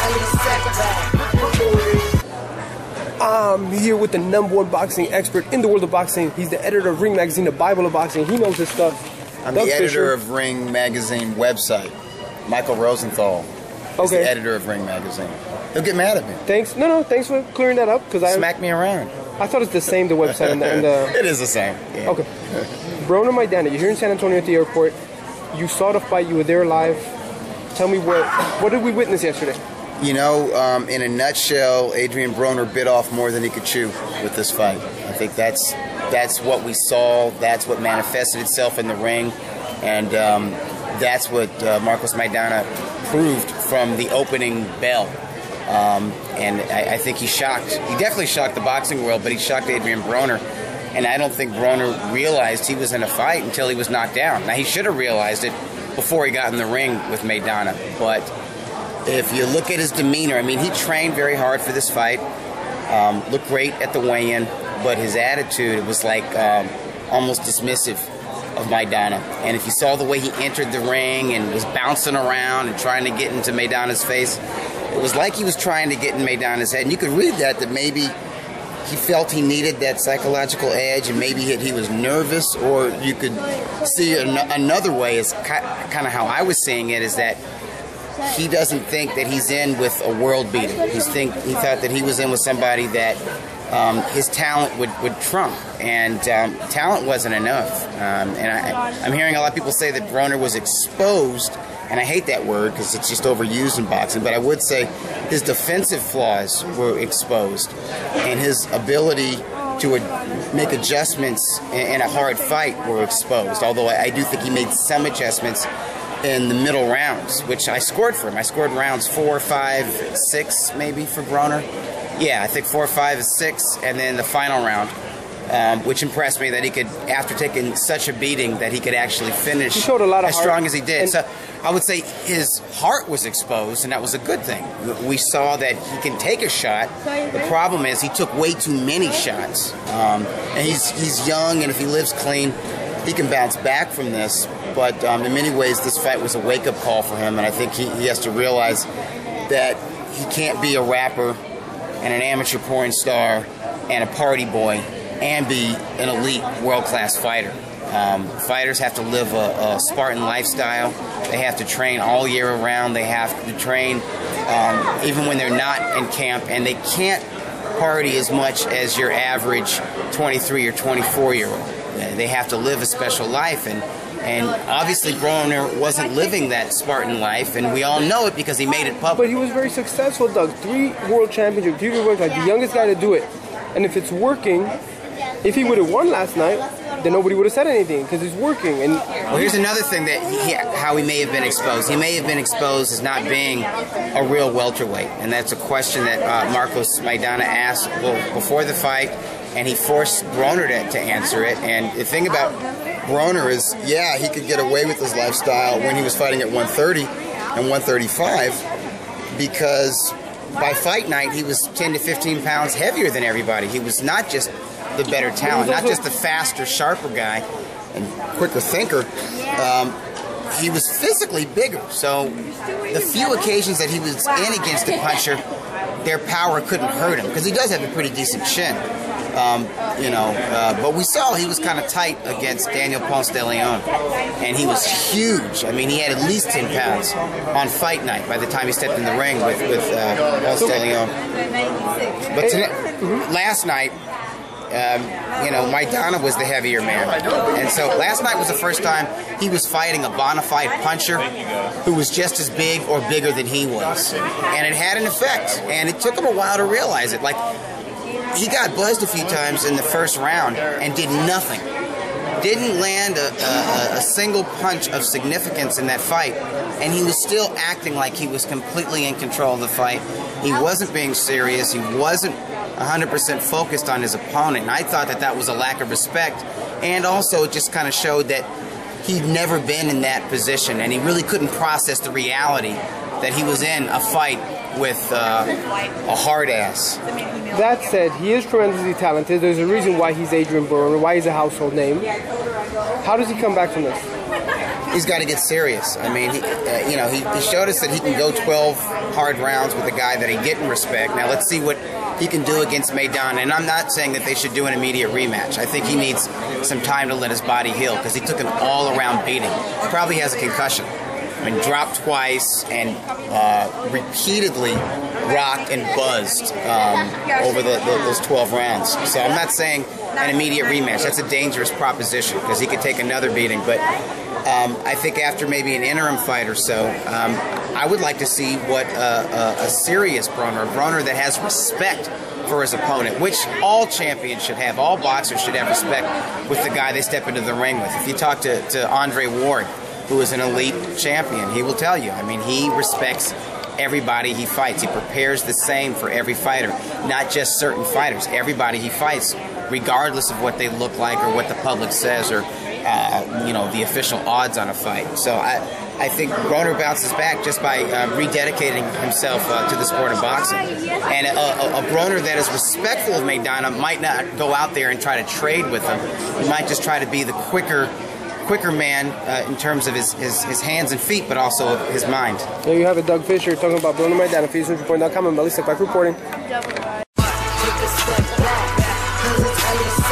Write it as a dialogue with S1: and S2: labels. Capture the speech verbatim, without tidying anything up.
S1: I'm here with the number one boxing expert in the world of boxing. He's the editor of Ring Magazine, the Bible of boxing. He knows his stuff.
S2: I'm
S1: Doug
S2: the editor
S1: Fischer.
S2: of Ring Magazine website. Michael Rosenthal is
S1: Okay.
S2: the editor of Ring Magazine. He'll get mad at me.
S1: Thanks. No, no. Thanks for clearing that up because I
S2: Smack me around.
S1: I thought it's the same. The website and the. And the
S2: It is the same. Yeah.
S1: Okay. Broner Maidana, you're here in San Antonio at the airport. You saw the fight. You were there live. Tell me what what did we witness yesterday?
S2: You know, um, in a nutshell, Adrien Broner bit off more than he could chew with this fight. I think that's that's what we saw. That's what manifested itself in the ring, and um, that's what uh, Marcos Maidana proved from the opening bell. Um, and I, I think he shocked. He definitely shocked the boxing world, but he shocked Adrien Broner. And I don't think Broner realized he was in a fight until he was knocked down. Now, he should have realized it before he got in the ring with Maidana. But if you look at his demeanor, I mean, he trained very hard for this fight. Um, looked great at the weigh-in, but his attitude was like um, almost dismissive of Maidana. And if you saw the way he entered the ring and was bouncing around and trying to get into Maidana's face, it was like he was trying to get in Maidana's head. And you could read that, that maybe he felt he needed that psychological edge, and maybe he was nervous, or you could see an another way, is kind of how I was seeing it, is that he doesn't think that he's in with a world beater. He's think, he thought that he was in with somebody that um, his talent would, would trump, and um, talent wasn't enough. Um, and I, I'm hearing a lot of people say that Broner was exposed, and I hate that word because it's just overused in boxing, but I would say his defensive flaws were exposed, and his ability to ad make adjustments in, in a hard fight were exposed, although I, I do think he made some adjustments in the middle rounds, which I scored for him. I scored rounds four, five, six, maybe for Broner. Yeah, I think four, five, six, and then the final round, um, which impressed me that he could, after taking such a beating, that he could actually finish
S1: he showed a lot of
S2: as
S1: heart.
S2: strong as he did. So I would say his heart was exposed, and that was a good thing. We saw that he can take a shot. The problem is he took way too many shots, um, and he's he's young, and if he lives clean, he can bounce back from this. But um, in many ways, this fight was a wake-up call for him, and I think he, he has to realize that he can't be a rapper and an amateur porn star and a party boy and be an elite world-class fighter. Um, fighters have to live a, a Spartan lifestyle. They have to train all year around. They have to train um, even when they're not in camp, and they can't party as much as your average twenty-three or twenty-four year old. They have to live a special life, and and obviously Broner wasn't living that Spartan life, and we all know it because he made it public.
S1: But he was very successful, Doug. Three world championships, three world championships, the youngest guy to do it. And if it's working, if he would have won last night, then nobody would have said anything because he's working. And
S2: well, here's another thing that he, how he may have been exposed. He may have been exposed as not being a real welterweight, and that's a question that uh, Marcos Maidana asked well, before the fight, and he forced Broner to, to answer it. And the thing about Broner is, yeah, he could get away with his lifestyle when he was fighting at one thirty and one thirty-five, because by fight night he was ten to fifteen pounds heavier than everybody. He was not just the better talent, not just the faster, sharper guy and quicker thinker. Um, he was physically bigger. So the few occasions that he was in against a puncher, their power couldn't hurt him, because he does have a pretty decent chin. Um, you know, uh, but we saw he was kind of tight against Daniel Ponce de Leon, and he was huge. I mean, he had at least ten pounds on fight night by the time he stepped in the ring with, with uh, Ponce de Leon. But tonight, last night, um, you know, Maidana was the heavier man. And so last night was the first time he was fighting a bona fide puncher who was just as big or bigger than he was. And it had an effect, and it took him a while to realize it. Like, he got buzzed a few times in the first round and did nothing. Didn't land a, a, a single punch of significance in that fight, and he was still acting like he was completely in control of the fight. He wasn't being serious. He wasn't one hundred percent focused on his opponent. And I thought that that was a lack of respect, and also it just kind of showed that he'd never been in that position, and he really couldn't process the reality that he was in a fight with uh, a hard ass.
S1: that said, he is tremendously talented. There's a reason why he's Adrien Broner, why he's a household name. How does he come back from this?
S2: he's got to get serious. I mean, he, uh, you know, he, he showed us that he can go twelve hard rounds with a guy that he didn't respect. Now let's see what he can do against Maidana. And I'm not saying that they should do an immediate rematch. I think he needs some time to let his body heal because he took an all-around beating. Probably has a concussion. I mean, dropped twice and uh, repeatedly rocked and buzzed um, over the, the, those twelve rounds. So I'm not saying an immediate rematch. That's a dangerous proposition because he could take another beating. But um, I think after maybe an interim fight or so, um, I would like to see what uh, a, a serious broner, a broner that has respect for his opponent, which all champions should have. All boxers should have respect with the guy they step into the ring with. If you talk to, to Andre Ward, who is an elite champion, he will tell you. I mean, he respects everybody he fights. He prepares the same for every fighter, not just certain fighters. Everybody he fights, regardless of what they look like or what the public says or, uh, you know, the official odds on a fight. So I, I think Broner bounces back just by uh, rededicating himself uh, to the sport of boxing. And a, a, a Broner that is respectful of Maidana might not go out there and try to trade with him. He might just try to be the quicker quicker man uh, in terms of his, his, his hands and feet, but also his mind.
S1: There you have it, Doug Fischer talking about Broner Maidana. F news report dot com and Melissa Clark reporting.